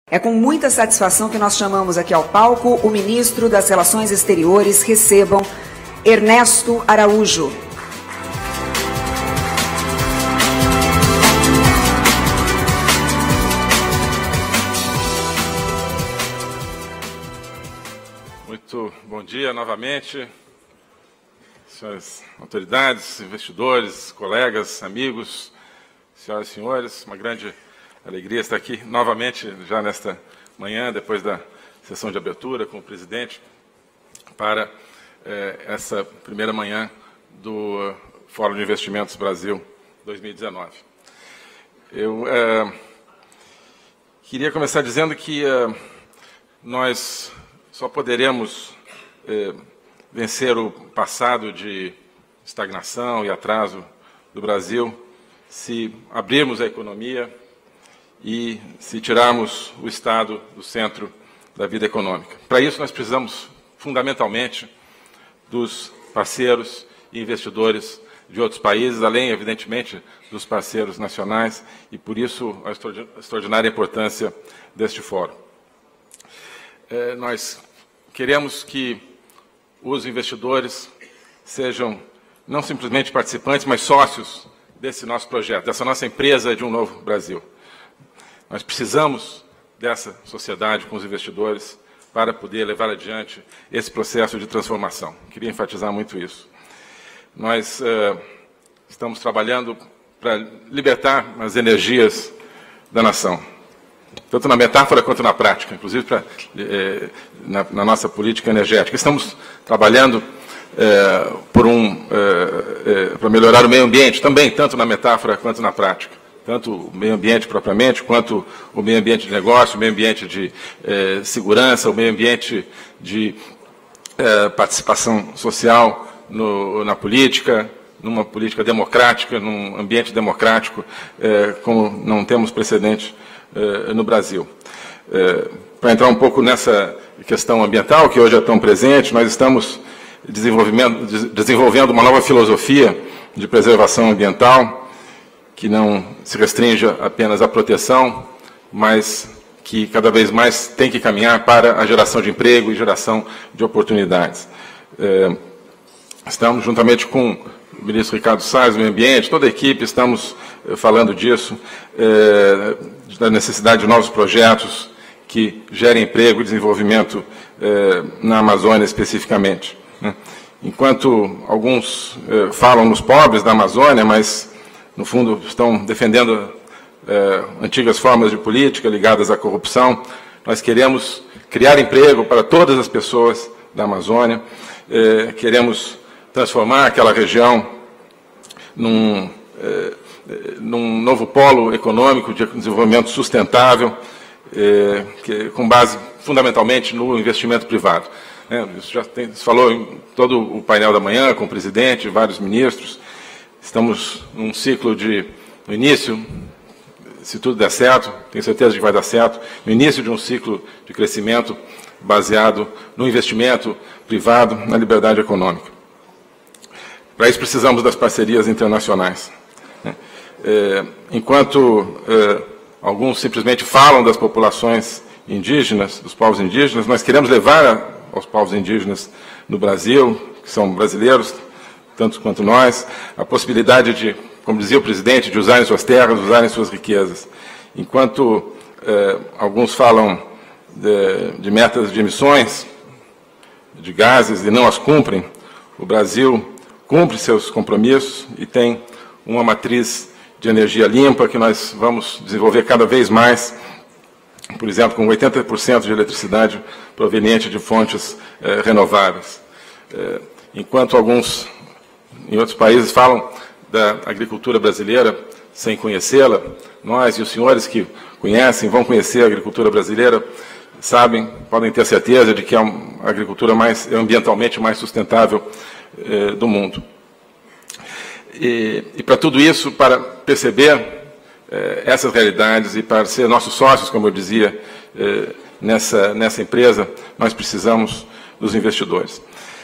É com muita satisfação que nós chamamos aqui ao palco o ministro das Relações Exteriores. Recebam Ernesto Araújo. Muito bom dia novamente, senhoras autoridades, investidores, colegas, amigos, senhoras e senhores. Uma grande alegria estar aqui novamente, já nesta manhã, depois da sessão de abertura com o presidente, para essa primeira manhã do Fórum de Investimentos Brasil 2019. Eu queria começar dizendo que nós só poderemos vencer o passado de estagnação e atraso do Brasil se abrirmos a economia e se tirarmos o Estado do centro da vida econômica. Para isso, nós precisamos, fundamentalmente, dos parceiros e investidores de outros países, além, evidentemente, dos parceiros nacionais, e, por isso, a extraordinária importância deste fórum. Nós queremos que os investidores sejam não simplesmente participantes, mas sócios desse nosso projeto, dessa nossa empresa de um novo Brasil. Nós precisamos dessa sociedade com os investidores para poder levar adiante esse processo de transformação. Queria enfatizar muito isso. Nós estamos trabalhando para libertar as energias da nação, tanto na metáfora quanto na prática, inclusive na nossa política energética. Estamos trabalhando para melhorar o meio ambiente, também, tanto na metáfora quanto na prática. Tanto o meio ambiente propriamente, quanto o meio ambiente de negócio, o meio ambiente de segurança, o meio ambiente de participação social na política, numa política democrática, num ambiente democrático, como não temos precedente no Brasil. Para entrar um pouco nessa questão ambiental, que hoje é tão presente, nós estamos desenvolvendo uma nova filosofia de preservação ambiental, que não se restrinja apenas à proteção, mas que cada vez mais tem que caminhar para a geração de emprego e geração de oportunidades. Estamos, juntamente com o ministro Ricardo Salles, do Meio Ambiente, toda a equipe, estamos falando disso, da necessidade de novos projetos que gerem emprego e desenvolvimento na Amazônia especificamente. Enquanto alguns falam nos pobres da Amazônia, mas no fundo estão defendendo antigas formas de política ligadas à corrupção, nós queremos criar emprego para todas as pessoas da Amazônia, queremos transformar aquela região num novo polo econômico de desenvolvimento sustentável, com base fundamentalmente no investimento privado. Isso já se falou em todo o painel da manhã, com o presidente, vários ministros. Estamos num ciclo no início, se tudo der certo, tenho certeza de que vai dar certo, no início de um ciclo de crescimento baseado no investimento privado, na liberdade econômica. Para isso precisamos das parcerias internacionais. Enquanto alguns simplesmente falam das populações indígenas, dos povos indígenas, nós queremos levar aos povos indígenas no Brasil, que são brasileiros, tanto quanto nós, a possibilidade de, como dizia o presidente, de usarem suas terras, usarem suas riquezas. Enquanto alguns falam de metas de emissões de gases e não as cumprem, o Brasil cumpre seus compromissos e tem uma matriz de energia limpa que nós vamos desenvolver cada vez mais, por exemplo, com 80% de eletricidade proveniente de fontes renováveis. Enquanto alguns em outros países falam da agricultura brasileira sem conhecê-la, nós e os senhores que conhecem, vão conhecer a agricultura brasileira, sabem, podem ter certeza de que é a agricultura ambientalmente mais sustentável do mundo. E para tudo isso, para perceber essas realidades e para ser nossos sócios, como eu dizia, nessa empresa, nós precisamos dos investidores.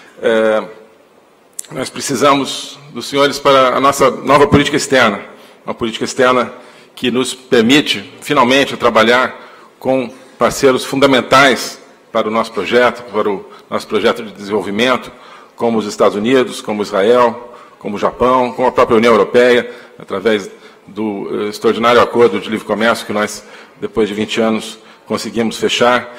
Nós precisamos dos senhores para a nossa nova política externa, uma política externa que nos permite, finalmente, trabalhar com parceiros fundamentais para o nosso projeto de desenvolvimento, como os Estados Unidos, como Israel, como o Japão, como a própria União Europeia, através do extraordinário acordo de livre comércio que nós, depois de 20 anos, conseguimos fechar.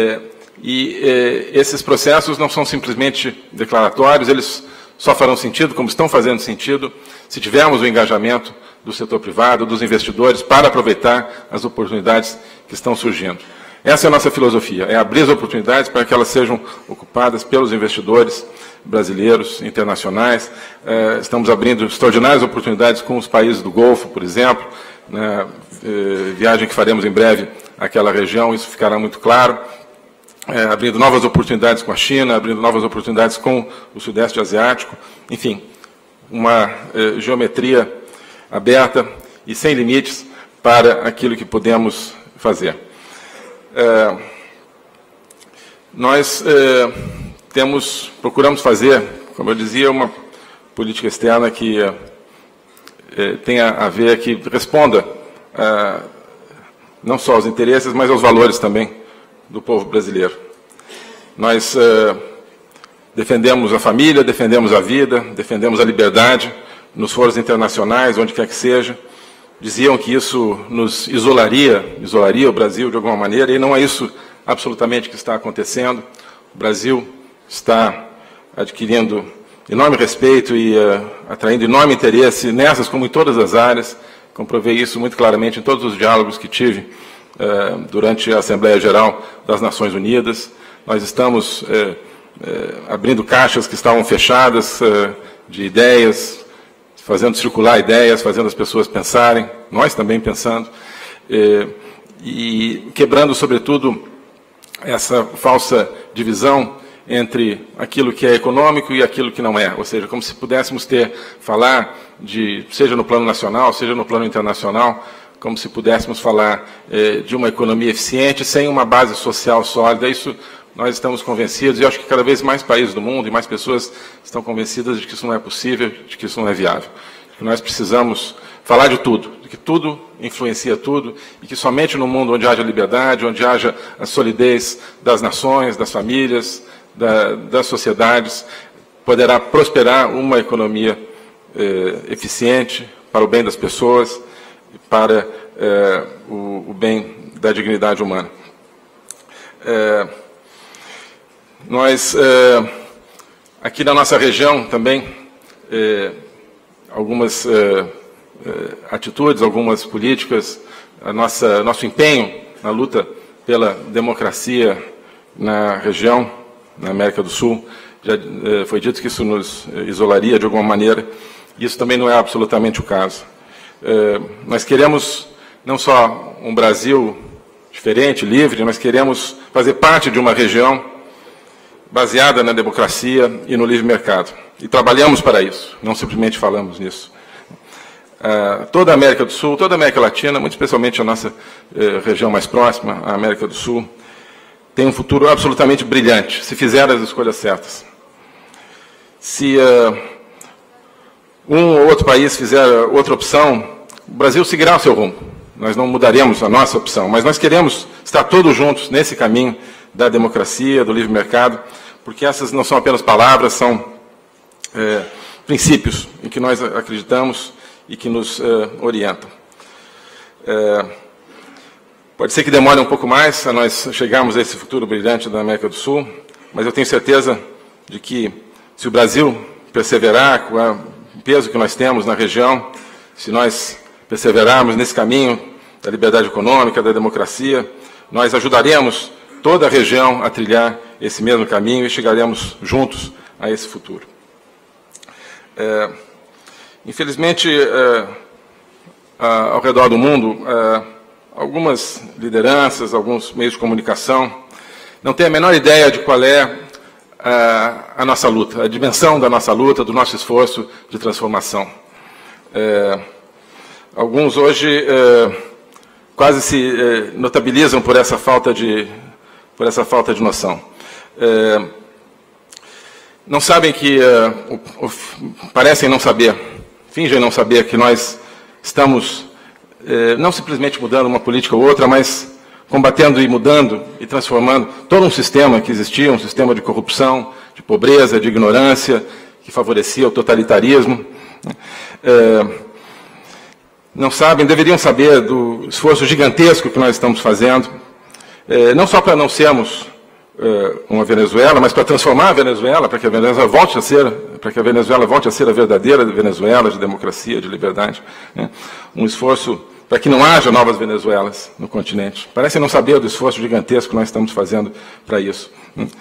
Esses processos não são simplesmente declaratórios, eles só farão sentido, como estão fazendo sentido, se tivermos o engajamento do setor privado, dos investidores, para aproveitar as oportunidades que estão surgindo. Essa é a nossa filosofia, é abrir as oportunidades para que elas sejam ocupadas pelos investidores brasileiros, internacionais. Estamos abrindo extraordinárias oportunidades com os países do Golfo, por exemplo, na viagem que faremos em breve àquela região, isso ficará muito claro. Abrindo novas oportunidades com a China, abrindo novas oportunidades com o Sudeste Asiático, enfim, uma geometria aberta e sem limites para aquilo que podemos fazer. Nós procuramos fazer, como eu dizia, uma política externa que tenha a ver, que responda não só aos interesses, mas aos valores também do povo brasileiro. Nós defendemos a família, defendemos a vida, defendemos a liberdade nos foros internacionais, onde quer que seja. Diziam que isso nos isolaria o Brasil de alguma maneira, e não é isso absolutamente que está acontecendo. O Brasil está adquirindo enorme respeito e atraindo enorme interesse nessas como em todas as áreas. Comprovei isso muito claramente em todos os diálogos que tive durante a Assembleia Geral das Nações Unidas. Nós estamos abrindo caixas que estavam fechadas de ideias, fazendo circular ideias, fazendo as pessoas pensarem, nós também pensando, e quebrando, sobretudo, essa falsa divisão entre aquilo que é econômico e aquilo que não é. Ou seja, como se pudéssemos falar seja no plano nacional, seja no plano internacional, como se pudéssemos falar de uma economia eficiente sem uma base social sólida. Isso nós estamos convencidos, e acho que cada vez mais países do mundo e mais pessoas estão convencidas de que isso não é possível, de que isso não é viável. Que nós precisamos falar de tudo, de que tudo influencia tudo, e que somente no mundo onde haja liberdade, onde haja a solidez das nações, das famílias, das sociedades, poderá prosperar uma economia eficiente para o bem das pessoas, para o bem da dignidade humana. Nós, aqui na nossa região também, algumas atitudes, algumas políticas, nosso empenho na luta pela democracia na região, na América do Sul. Já foi dito que isso nos isolaria de alguma maneira, e isso também não é absolutamente o caso. Nós queremos não só um Brasil diferente, livre, nós queremos fazer parte de uma região baseada na democracia e no livre mercado. E trabalhamos para isso, não simplesmente falamos nisso. Toda a América do Sul, toda a América Latina, muito especialmente a nossa região mais próxima, a América do Sul, tem um futuro absolutamente brilhante, se fizer as escolhas certas. Se um ou outro país fizer outra opção, o Brasil seguirá o seu rumo. Nós não mudaremos a nossa opção, mas nós queremos estar todos juntos nesse caminho da democracia, do livre mercado, porque essas não são apenas palavras, são princípios em que nós acreditamos e que nos orientam. Pode ser que demore um pouco mais a nós chegarmos a esse futuro brilhante da América do Sul, mas eu tenho certeza de que, se o Brasil perseverar com o peso que nós temos na região, se nós perseverarmos nesse caminho da liberdade econômica, da democracia, nós ajudaremos toda a região a trilhar esse mesmo caminho e chegaremos juntos a esse futuro. Infelizmente, ao redor do mundo, algumas lideranças, alguns meios de comunicação não têm a menor ideia de qual é a nossa luta, a dimensão da nossa luta, do nosso esforço de transformação. Alguns hoje quase se notabilizam por essa falta de noção. Não sabem que, parecem não saber, fingem não saber que nós estamos não simplesmente mudando uma política ou outra, mas combatendo e mudando e transformando todo um sistema que existia, um sistema de corrupção, de pobreza, de ignorância, que favorecia o totalitarismo. Não sabem, deveriam saber do esforço gigantesco que nós estamos fazendo, não só para não sermos uma Venezuela, mas para transformar a Venezuela, para que a Venezuela volte a ser a verdadeira Venezuela de democracia, de liberdade, né? Um esforço para que não haja novas Venezuelas no continente. Parecem não saber do esforço gigantesco que nós estamos fazendo para isso.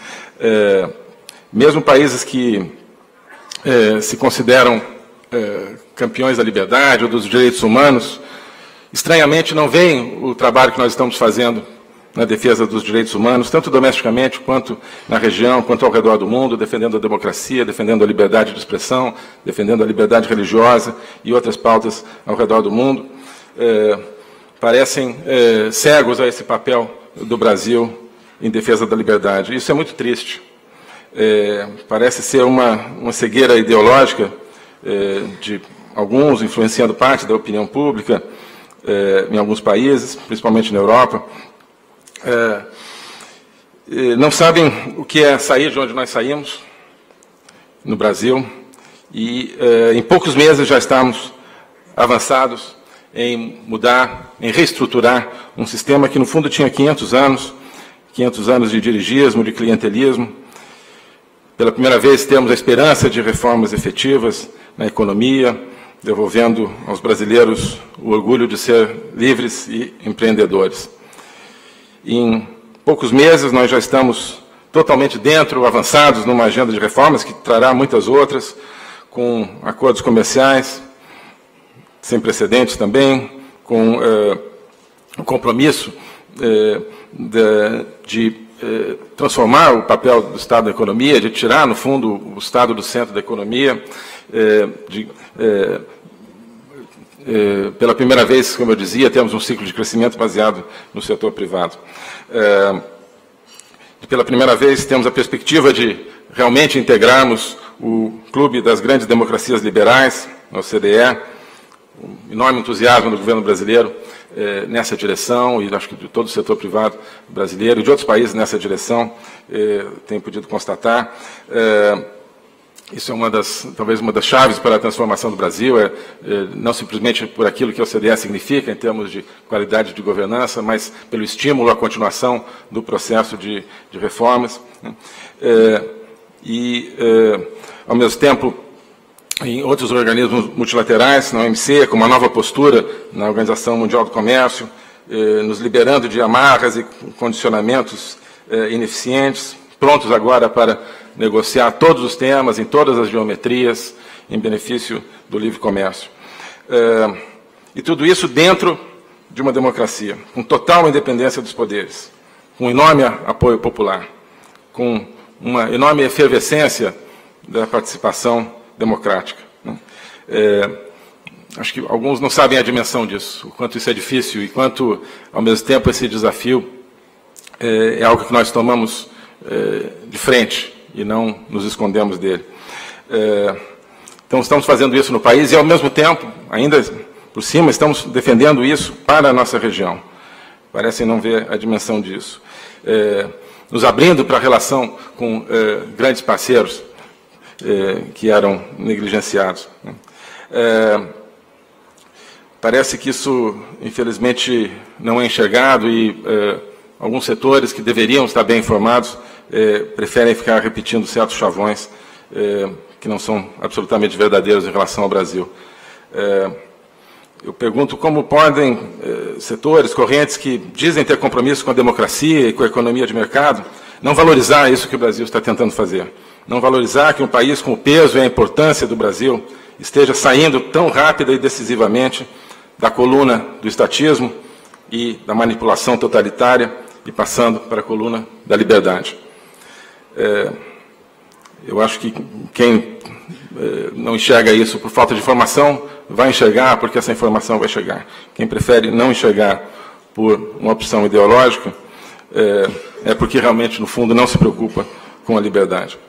Mesmo países que se consideram campeões da liberdade ou dos direitos humanos, estranhamente não veem o trabalho que nós estamos fazendo na defesa dos direitos humanos, tanto domesticamente quanto na região, quanto ao redor do mundo, defendendo a democracia, defendendo a liberdade de expressão, defendendo a liberdade religiosa e outras pautas ao redor do mundo. Parecem cegos a esse papel do Brasil em defesa da liberdade. Isso é muito triste. Parece ser uma cegueira ideológica de alguns, influenciando parte da opinião pública em alguns países, principalmente na Europa. Não sabem o que é sair de onde nós saímos, no Brasil, e em poucos meses já estamos avançados em mudar, em reestruturar um sistema que, no fundo, tinha 500 anos de dirigismo, de clientelismo. Pela primeira vez, temos a esperança de reformas efetivas na economia, devolvendo aos brasileiros o orgulho de ser livres e empreendedores. Em poucos meses, nós já estamos totalmente dentro, avançados numa agenda de reformas que trará muitas outras, com acordos comerciais, sem precedentes também, com o compromisso de transformar o papel do Estado na economia, de tirar, no fundo, o Estado do centro da economia, pela primeira vez, como eu dizia, temos um ciclo de crescimento baseado no setor privado. Pela primeira vez, temos a perspectiva de realmente integrarmos o clube das grandes democracias liberais, a OCDE, um enorme entusiasmo do governo brasileiro nessa direção, e acho que de todo o setor privado brasileiro e de outros países nessa direção, tenho podido constatar. Isso é talvez uma das chaves para a transformação do Brasil, não simplesmente por aquilo que a OCDE significa em termos de qualidade de governança, mas pelo estímulo à continuação do processo de reformas. Ao mesmo tempo, em outros organismos multilaterais, na OMC, com uma nova postura na Organização Mundial do Comércio, nos liberando de amarras e condicionamentos ineficientes, prontos agora para negociar todos os temas, em todas as geometrias, em benefício do livre comércio. E tudo isso dentro de uma democracia, com total independência dos poderes, com enorme apoio popular, com uma enorme efervescência da participação democrática. Acho que alguns não sabem a dimensão disso, o quanto isso é difícil e quanto, ao mesmo tempo, esse desafio é algo que nós tomamos de frente e não nos escondemos dele. Então, estamos fazendo isso no país e, ao mesmo tempo, ainda por cima, estamos defendendo isso para a nossa região. Parecem não ver a dimensão disso. Nos abrindo para a relação com grandes parceiros que eram negligenciados. Parece que isso, infelizmente, não é enxergado e alguns setores que deveriam estar bem informados preferem ficar repetindo certos chavões que não são absolutamente verdadeiros em relação ao Brasil. Eu pergunto como podem setores, correntes que dizem ter compromisso com a democracia e com a economia de mercado, não valorizar isso que o Brasil está tentando fazer. Não valorizar que um país com o peso e a importância do Brasil esteja saindo tão rápida e decisivamente da coluna do estatismo e da manipulação totalitária e passando para a coluna da liberdade. Eu acho que quem não enxerga isso por falta de informação vai enxergar porque essa informação vai chegar. Quem prefere não enxergar por uma opção ideológica é porque realmente, no fundo, não se preocupa com a liberdade.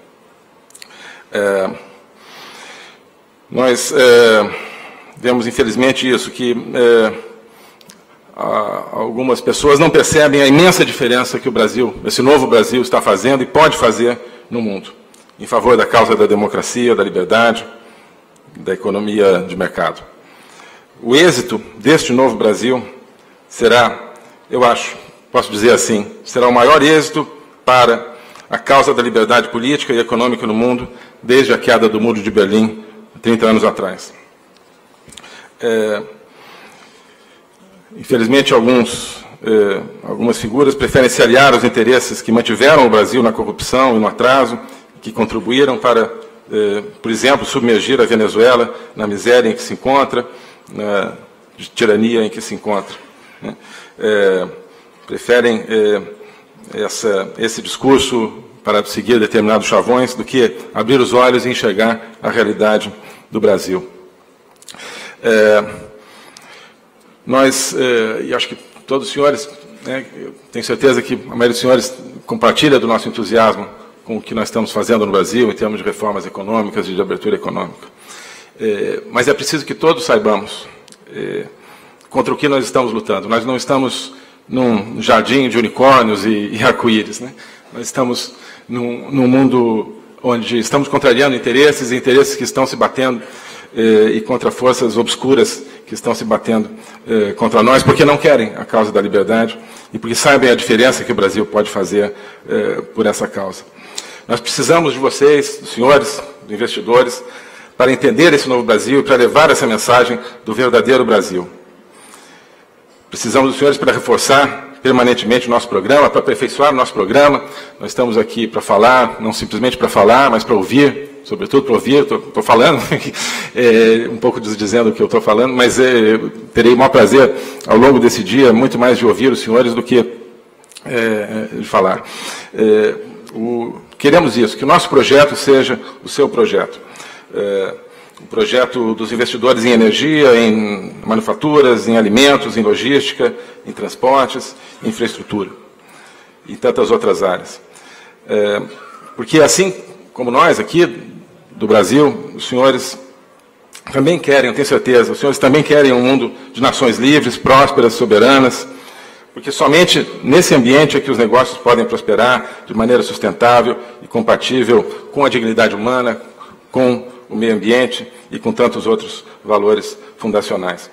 Nós vemos, infelizmente, isso, que algumas pessoas não percebem a imensa diferença que o Brasil, esse novo Brasil, está fazendo e pode fazer no mundo, em favor da causa da democracia, da liberdade, da economia de mercado. O êxito deste novo Brasil será, eu acho, posso dizer assim, será o maior êxito para a causa da liberdade política e econômica no mundo desde a queda do Muro de Berlim, 30 anos atrás. Infelizmente, algumas figuras preferem se aliar aos interesses que mantiveram o Brasil na corrupção e no atraso, que contribuíram para, por exemplo, submergir a Venezuela na miséria em que se encontra, na tirania em que se encontra. Preferem esse discurso para seguir determinados chavões do que abrir os olhos e enxergar a realidade do Brasil. E acho que todos os senhores, eu tenho certeza que a maioria dos senhores compartilha do nosso entusiasmo com o que nós estamos fazendo no Brasil, em termos de reformas econômicas e de abertura econômica. Mas é preciso que todos saibamos contra o que nós estamos lutando. Nós não estamos num jardim de unicórnios e arco-íris, né? Nós estamos num mundo onde estamos contrariando interesses que estão se batendo e contra forças obscuras que estão se batendo contra nós, porque não querem a causa da liberdade e porque sabem a diferença que o Brasil pode fazer por essa causa. Nós precisamos de vocês, dos senhores, dos investidores, para entender esse novo Brasil e para levar essa mensagem do verdadeiro Brasil. Precisamos dos senhores para reforçar permanentemente o nosso programa, para aperfeiçoar o nosso programa. Nós estamos aqui para falar, não simplesmente para falar, mas para ouvir, sobretudo para ouvir. Estou falando, um pouco dizendo o que eu estou falando, mas terei o maior prazer, ao longo desse dia, muito mais de ouvir os senhores do que de falar. Queremos isso, que o nosso projeto seja o seu projeto. O projeto dos investidores em energia, em manufaturas, em alimentos, em logística, em transportes, em infraestrutura e tantas outras áreas. Porque assim como nós aqui do Brasil, os senhores também querem, eu tenho certeza, os senhores também querem um mundo de nações livres, prósperas, soberanas, porque somente nesse ambiente é que os negócios podem prosperar de maneira sustentável e compatível com a dignidade humana, com o meio ambiente e com tantos outros valores fundacionais.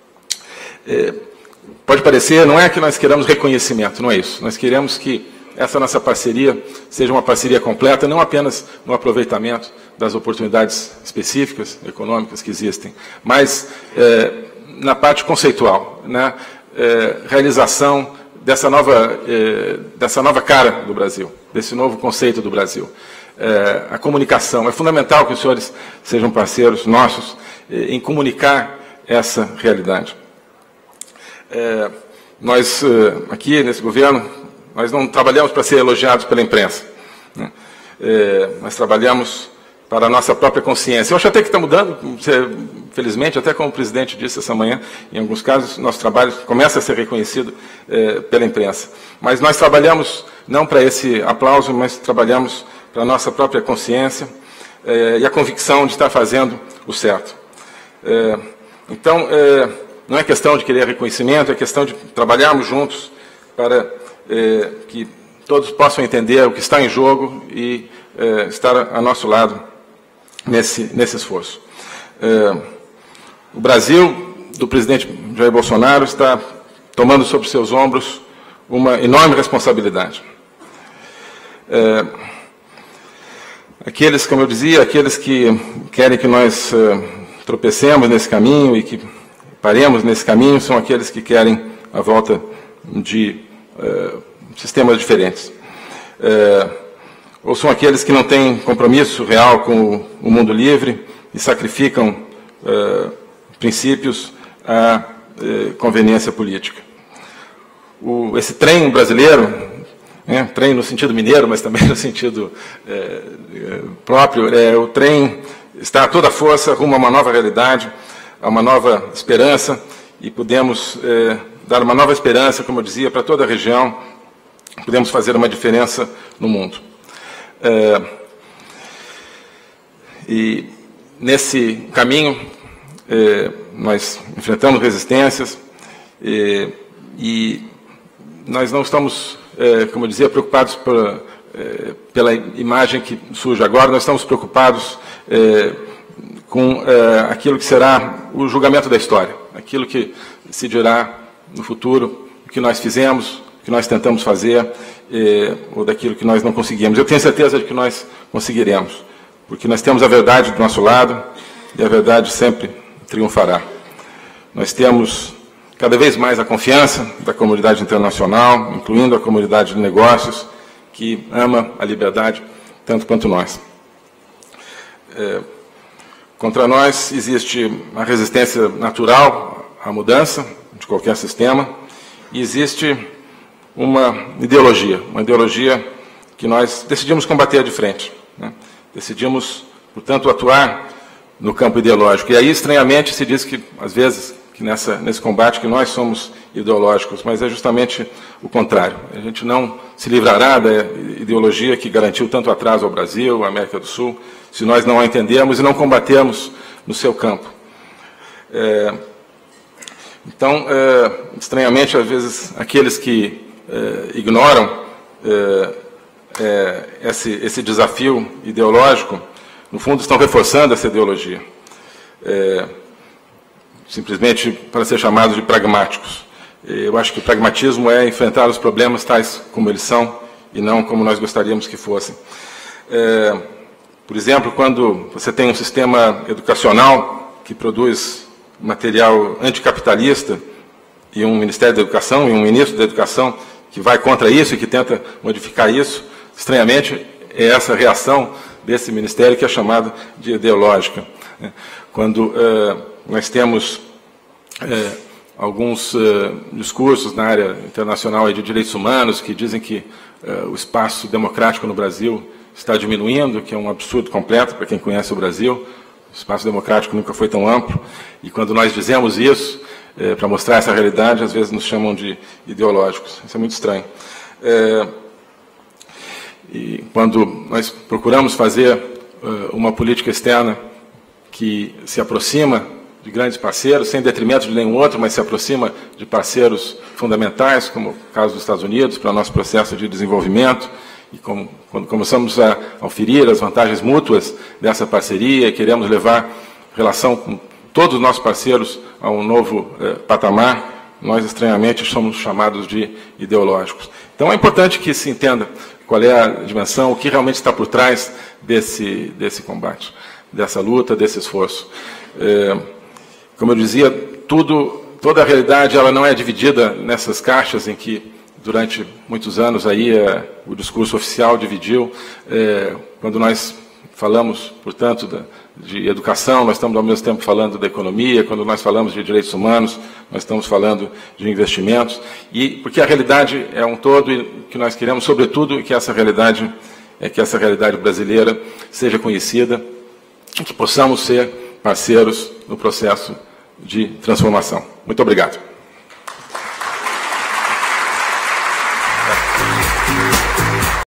Pode parecer, não é que nós queremos reconhecimento, não é isso. Nós queremos que essa nossa parceria seja uma parceria completa, não apenas no aproveitamento das oportunidades específicas, econômicas que existem, mas na parte conceitual, na realização dessa nova cara do Brasil, desse novo conceito do Brasil. A comunicação. É fundamental que os senhores sejam parceiros nossos em comunicar essa realidade. Nós, aqui nesse governo, nós não trabalhamos para ser elogiados pela imprensa, né? Nós trabalhamos para a nossa própria consciência. Eu acho até que está mudando, felizmente, até como o presidente disse essa manhã, em alguns casos, nosso trabalho começa a ser reconhecido pela imprensa. Mas nós trabalhamos não para esse aplauso, mas trabalhamos para a nossa própria consciência e a convicção de estar fazendo o certo. Então, não é questão de querer reconhecimento, é questão de trabalharmos juntos para que todos possam entender o que está em jogo e estar a nosso lado nesse esforço. O Brasil, do presidente Jair Bolsonaro, está tomando sobre seus ombros uma enorme responsabilidade. Aqueles, como eu dizia, aqueles que querem que nós tropecemos nesse caminho e que paremos nesse caminho são aqueles que querem a volta de sistemas diferentes. Ou são aqueles que não têm compromisso real com o mundo livre e sacrificam princípios à conveniência política. Esse trem brasileiro, trem no sentido mineiro, mas também no sentido próprio, o trem está a toda força rumo a uma nova realidade, a uma nova esperança, e podemos dar uma nova esperança, como eu dizia, para toda a região, podemos fazer uma diferença no mundo. E nesse caminho, nós enfrentamos resistências, E nós não estamos, como eu dizia, preocupados pela imagem que surge agora, nós estamos preocupados com aquilo que será o julgamento da história, aquilo que se dirá no futuro, o que nós fizemos, o que nós tentamos fazer, ou daquilo que nós não conseguimos. Eu tenho certeza de que nós conseguiremos, porque nós temos a verdade do nosso lado e a verdade sempre triunfará. Nós temos cada vez mais a confiança da comunidade internacional, incluindo a comunidade de negócios, que ama a liberdade tanto quanto nós. Contra nós existe a resistência natural à mudança de qualquer sistema e existe uma ideologia que nós decidimos combater de frente, né? Decidimos, portanto, atuar no campo ideológico. E aí, estranhamente, se diz que, às vezes, que nesse combate, que nós somos ideológicos, mas é justamente o contrário. A gente não se livrará da ideologia que garantiu tanto atraso ao Brasil, à América do Sul, se nós não a entendermos e não combatermos no seu campo. Então, estranhamente, às vezes, aqueles que ignoram esse desafio ideológico, no fundo, estão reforçando essa ideologia, simplesmente para ser chamados de pragmáticos. Eu acho que o pragmatismo é enfrentar os problemas tais como eles são e não como nós gostaríamos que fossem. Por exemplo, quando você tem um sistema educacional que produz material anticapitalista e um Ministério da Educação e um ministro da Educação que vai contra isso e que tenta modificar isso, estranhamente, é essa reação desse ministério que é chamada de ideológica. Quando nós temos alguns discursos na área internacional de direitos humanos que dizem que o espaço democrático no Brasil está diminuindo, que é um absurdo completo para quem conhece o Brasil. O espaço democrático nunca foi tão amplo. E quando nós dizemos isso, para mostrar essa realidade, às vezes nos chamam de ideológicos. Isso é muito estranho. E quando nós procuramos fazer uma política externa que se aproxima de grandes parceiros, sem detrimento de nenhum outro, mas se aproxima de parceiros fundamentais, como o caso dos Estados Unidos, para o nosso processo de desenvolvimento, e quando começamos a oferir as vantagens mútuas dessa parceria, queremos levar a relação com todos os nossos parceiros a um novo patamar, nós, estranhamente, somos chamados de ideológicos. Então, é importante que se entenda qual é a dimensão, o que realmente está por trás desse combate, dessa luta, desse esforço. Como eu dizia, toda a realidade ela não é dividida nessas caixas em que, durante muitos anos, aí, o discurso oficial dividiu. Quando nós falamos, portanto, de educação, nós estamos, ao mesmo tempo, falando da economia. Quando nós falamos de direitos humanos, nós estamos falando de investimentos. Porque a realidade é um todo e que nós queremos, sobretudo, que essa realidade brasileira seja conhecida e que possamos ser parceiros no processo de transformação. Muito obrigado.